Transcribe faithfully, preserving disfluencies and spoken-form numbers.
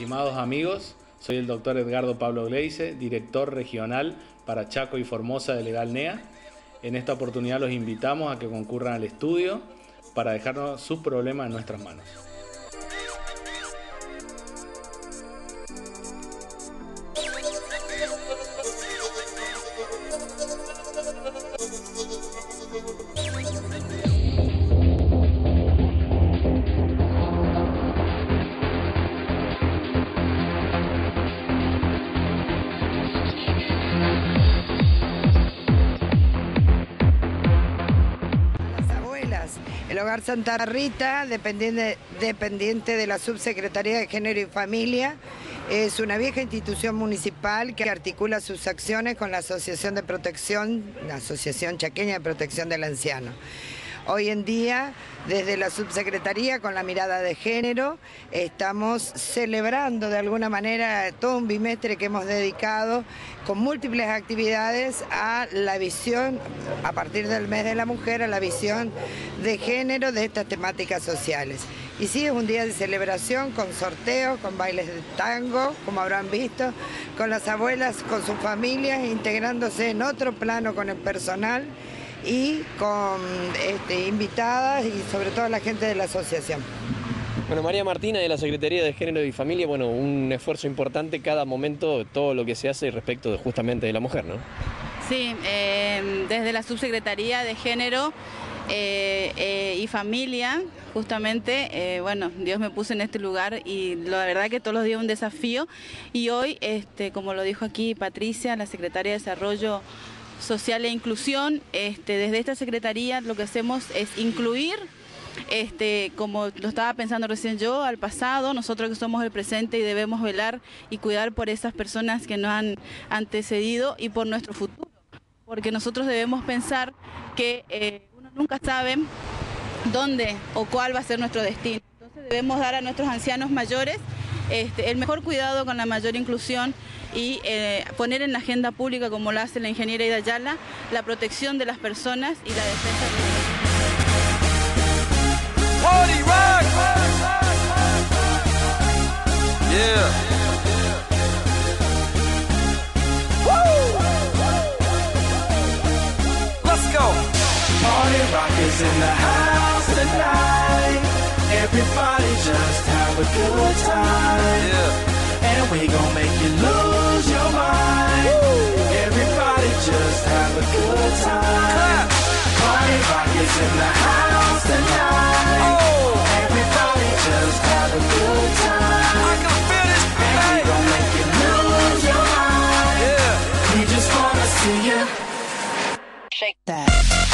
Estimados amigos, soy el doctor Edgardo Pablo Gleise, director regional para Chaco y Formosa de Legal N E A. En esta oportunidad los invitamos a que concurran al estudio para dejarnos sus problemas en nuestras manos. El Hogar Santa Rita, dependiente, dependiente de la Subsecretaría de Género y Familia, es una vieja institución municipal que articula sus acciones con la Asociación de Protección, la Asociación Chaqueña de Protección del Anciano. Hoy en día, desde la Subsecretaría, con la mirada de género, estamos celebrando de alguna manera todo un bimestre que hemos dedicado con múltiples actividades a la visión, a partir del mes de la mujer, a la visión de género de estas temáticas sociales. Y sí, es un día de celebración con sorteos, con bailes de tango, como habrán visto, con las abuelas, con sus familias, integrándose en otro plano con el personal y con este, invitadas y sobre todo la gente de la asociación. Bueno, María Martina de la Secretaría de Género y Familia, bueno, un esfuerzo importante cada momento, todo lo que se hace respecto de, justamente de la mujer, ¿no? Sí, eh, desde la Subsecretaría de Género eh, eh, y Familia, justamente, eh, bueno, Dios me puso en este lugar y la verdad que todos los días es un desafío. Y hoy, este, como lo dijo aquí Patricia, la Secretaria de Desarrollo Social e Inclusión, este, desde esta Secretaría lo que hacemos es incluir, este, como lo estaba pensando recién yo, al pasado, nosotros que somos el presente y debemos velar y cuidar por esas personas que nos han antecedido y por nuestro futuro, porque nosotros debemos pensar que eh, uno nunca sabe dónde o cuál va a ser nuestro destino, entonces debemos dar a nuestros ancianos mayores Este, el mejor cuidado con la mayor inclusión y eh, poner en la agenda pública, como lo hace la ingeniera Ida Ayala, la protección de las personas y la defensa de los Everybody just have a good time, yeah. And we gon' make you lose your mind. Woo. Everybody just have a good time. Party rock is in the house tonight. Oh. Everybody just have a good time. I can feel this beat. And we gon' make you lose your mind. Yeah. We just wanna see you shake that.